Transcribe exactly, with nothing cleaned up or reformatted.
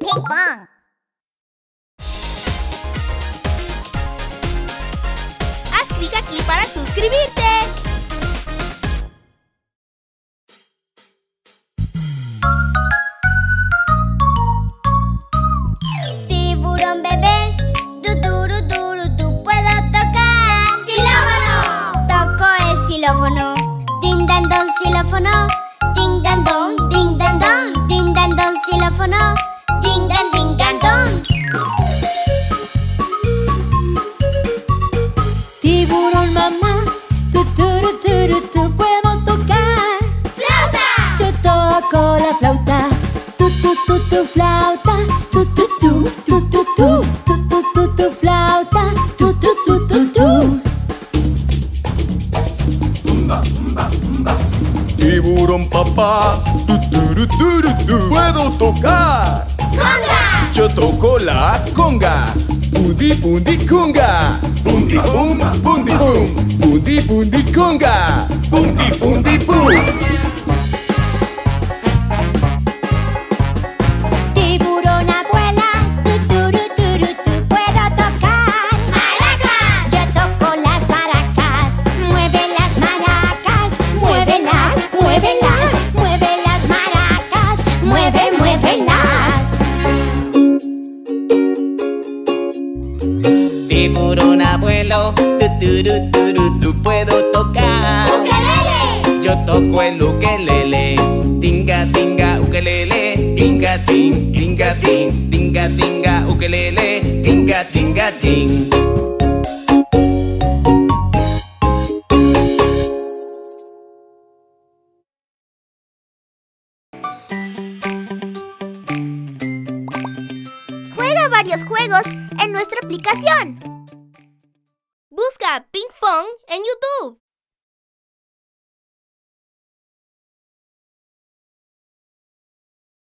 ping pong. Haz clic aquí para suscribirte. Tiburón bebé, tu turu turu tu puedo tocar. ¡Xilófono! Toco el xilófono. Ding dan don xilófono. Ding dan don, ding dan don, ding dan don xilófono. Ding dan ding dan don. Tiburón mamá, tu turu turu tu puedo tocar. ¡Flauta! Yo toco la flauta. Tu tu tu tu flauta. Tu tu tu tu tu tu tu tu tu tu flauta. Tu tu tu tu tu. Tiburón papá, tu turu turu tu puedo tocar. ¡Conga! Yo toco la conga. Bundi bundi conga. Bundi bum, bundi bum. Bundi bundi conga. Bundi bundi bum. Tiburón abuela, tu turu turu tu puedo tocar. ¡Maracas! Yo toco las maracas. Mueve las maracas. Muévelas, muévelas, mueve las maracas. Mueve, muévelas. Tiburón abuelo, tu turu turu tu puedo tocar. ¡Ukelele! Yo toco el ukelele. Tinga tinga ukelele. Tinga ting, tinga ting, tinga tinga ukelele. Tinga tinga ting. Juega varios juegos en nuestra aplicación. Busca Ping Pong en YouTube.